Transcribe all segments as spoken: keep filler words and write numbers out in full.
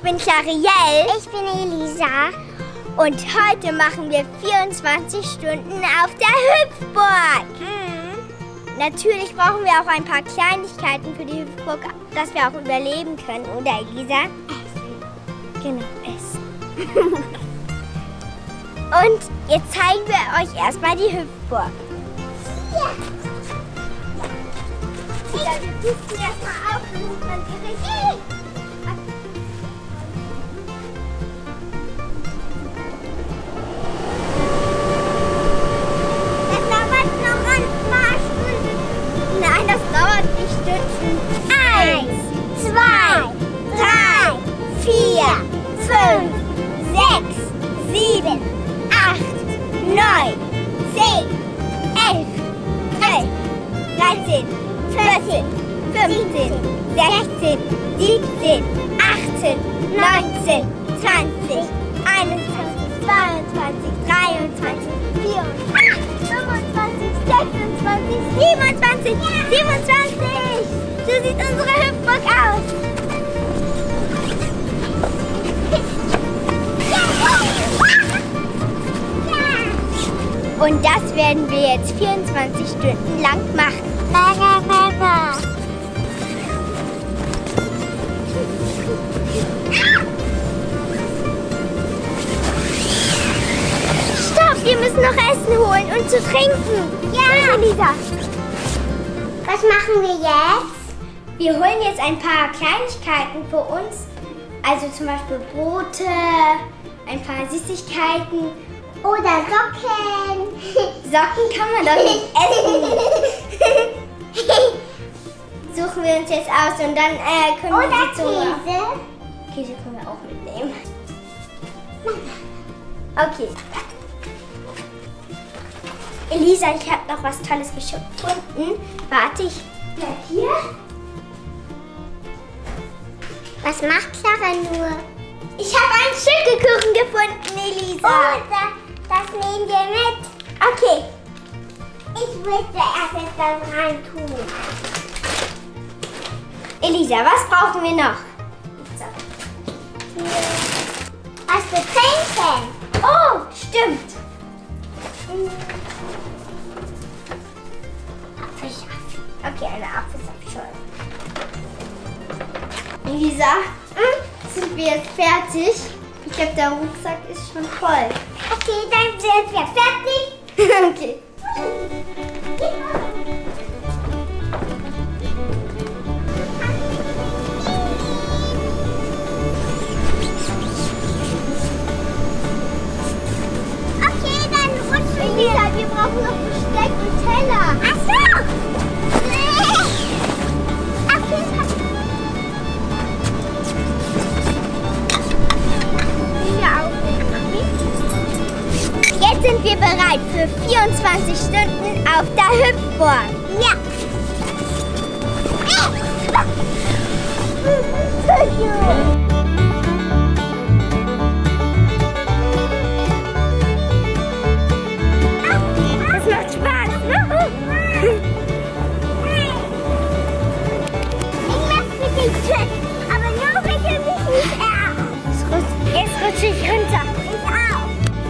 bin Clarielle. Ich bin Elisa. Und heute machen wir vierundzwanzig Stunden auf der Hüpfburg. Mhm. Natürlich brauchen wir auch ein paar Kleinigkeiten für die Hüpfburg, dass wir auch überleben können, oder Elisa? Essen. Genau, essen. Und jetzt zeigen wir euch erstmal die Hüpfburg. Ja. Ja, wir pusten erstmal auf, damit man die richtig... Das dauert noch ein paar Stunden. Nein, das dauert nicht Stunden. Eins, zwei, drei, vier, fünf, sechs, sieben, acht, neun, zehn, elf, zwölf, dreizehn, vierzehn, fünfzehn, sechzehn, siebzehn, achtzehn, neunzehn, zwanzig, einundzwanzig, zweiundzwanzig, dreiundzwanzig, vierundzwanzig, fünfundzwanzig, sechsundzwanzig, siebenundzwanzig, siebenundzwanzig! So sieht unsere Hüpfburg aus. Und das werden wir jetzt vierundzwanzig Stunden lang machen. Baba, Baba. Stopp, wir müssen noch Essen holen und zu trinken. Ja. Elisa. Was machen wir jetzt? Wir holen jetzt ein paar Kleinigkeiten für uns. Also zum Beispiel Brote, ein paar Süßigkeiten. Oder Socken. Socken kann man doch nicht essen. Suchen wir uns jetzt aus und dann äh, können Oder wir sie zum... Käse. Käse können wir auch mitnehmen. Okay. Elisa, ich habe noch was Tolles gefunden. Warte, ich bleib hier. Was macht Clara nur? Ich habe einen Schildkuchen gefunden, Elisa. Oh, das, das nehmen wir mit. Okay. Ich will zuerst jetzt das rein tun. Elisa, was brauchen wir noch? So. Was zu trinken? Oh, stimmt. Apfelsaft. Okay, eine Apfelsaftschorle. Elisa, Hm? sind wir jetzt fertig? Ich glaube, der Rucksack ist schon voll. Okay, dann sind wir fertig. Okay. Okay, dann rutschen wir. Elisa, wir brauchen noch Besteck und Teller. Ach so. Okay. Jetzt sind wir bereit für vierundzwanzig Stunden auf der Hüpfburg. Ja. Das macht Spaß, ne? Ich mach mit dem Trick, aber nur bitte mich nicht ab. Jetzt rutsche ich runter. Ich auch.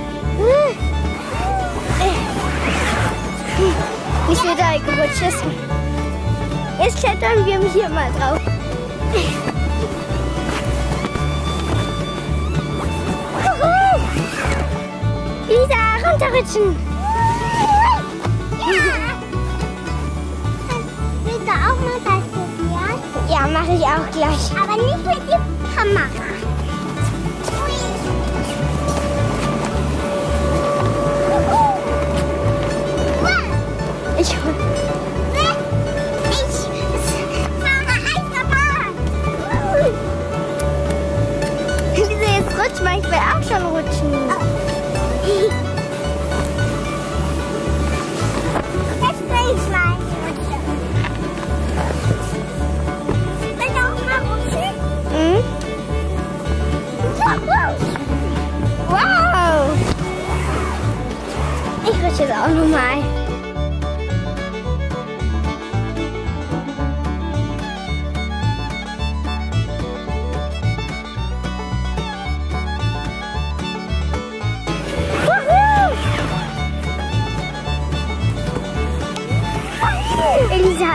Nicht wieder gerutscht ist. Jetzt klettern wir hier mal drauf. Lisa, runterrutschen. Ja. Willst du auch mal das probieren? Ja, mache ich auch gleich. Aber nicht mit der Kamera. Ich Ich fahre Eisenbahn. Lisa, jetzt rutscht mal. Ich will auch schon rutschen. Jetzt will ich mal rutschen. Willst du auch mal rutschen? Mhm. Wow! Ich rutsche jetzt auch nochmal.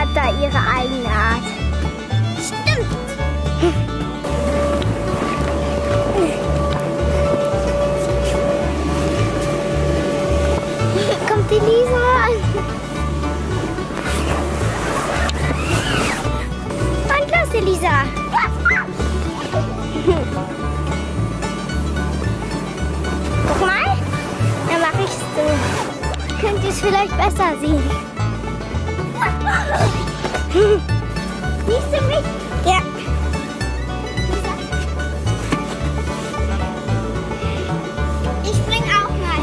hat da ihre eigene Art. Stimmt. Kommt Elisa an. Und los, Elisa. Guck mal. Dann mache ich es so. Könnt ihr es vielleicht besser sehen? Siehst du mich? Ja. Ich spring auch mal.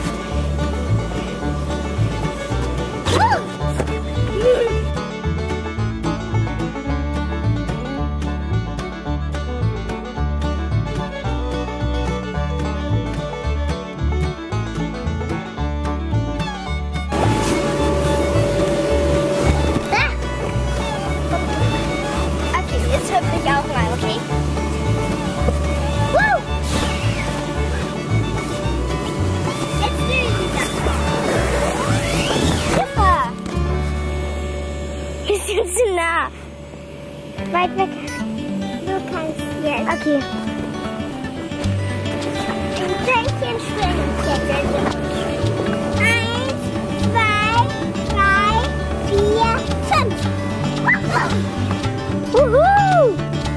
Zu nah. Weit weg. Du kannst jetzt. Okay. Ein Pfännchen springen. Eins, zwei, drei, vier, fünf. Wuhu!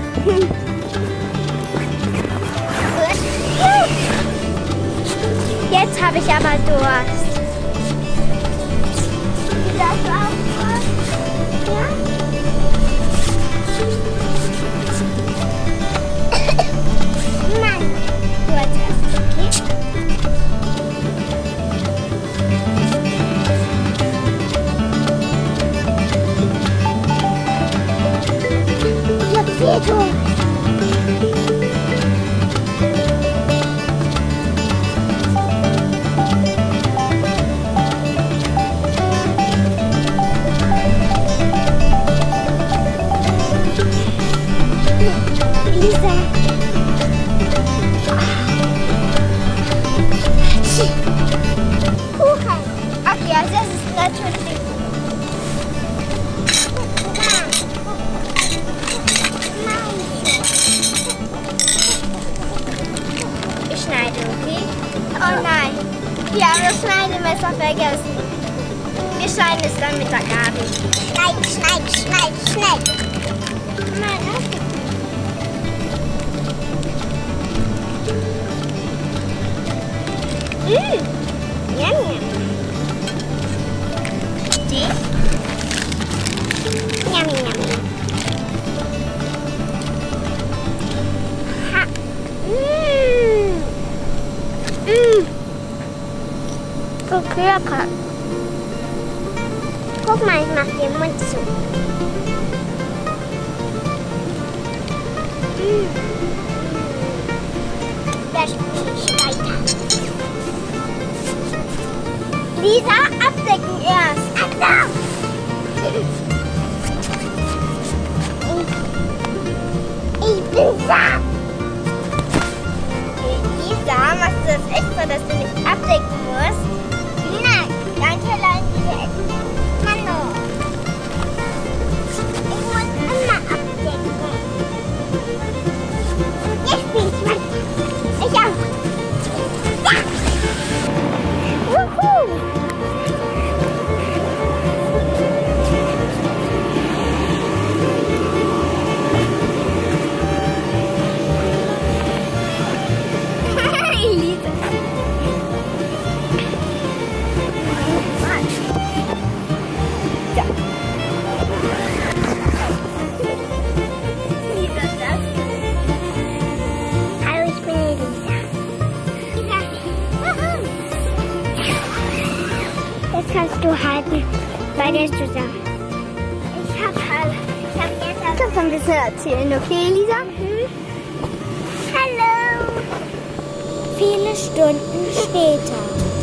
Jetzt habe ich aber Durst. Das auch Durst? Ja? Nein, du hast das, okay? Ich hab viel Durst. Elisa. Kuchen. Okay, also das ist natürlich ich schneide, okay? Oh nein, wir haben das Schneidemesser vergessen. Wir schneiden es dann mit der Gabel. Schneiden, schneiden, schneiden, schneiden. Nein, das Mmh, yum, yum. See? Yummy, yummy. Ha. Mmh. Mmh. So lecker. Guck mal, ich mach den Mund zu. Mmh. Da spiele ich weiter. Lisa, abdecken erst. Abdecken! Ich bin satt. Lisa, machst du das extra, dass du nicht abdecken musst? Nein, ganz allein diese Essen. Hallo. Ich muss immer abdecken. Jetzt spiel ich weiter. Ich auch. Ja! Wuhu! Elisa. Ja. Lisa, das. Hallo, ich bin Elisa. Das kannst du halten, bei der zusammen. Ich hab halt, ich hab jetzt... Du kannst ein bisschen erzählen, okay, Elisa? Mhm. Hallo. Viele Stunden später.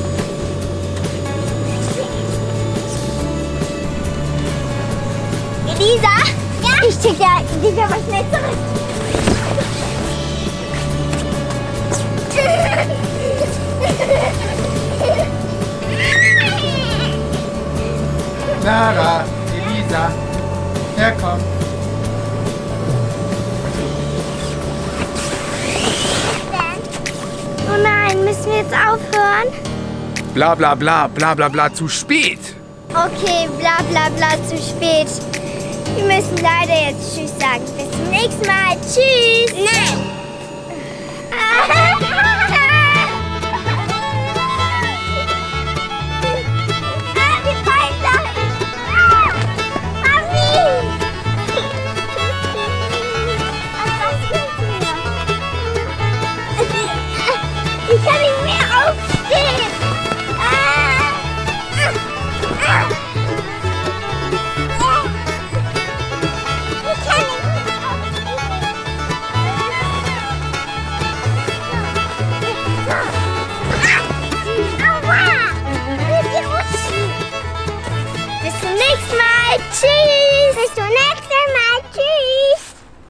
Elisa? Ja? Ich schicke ja, dich aber schnell zurück. Sarah, Elisa. jetzt aufhören? Bla bla bla, bla bla bla, zu spät. Okay, bla bla bla, zu spät. Wir müssen leider jetzt Tschüss sagen. Bis zum nächsten Mal. Tschüss. Nein. Ich kann nicht mehr aufstehen. Ich kann nicht mehr aufstehen. Aua! Bis zum nächsten Mal. Tschüss. Bis zum nächsten Mal.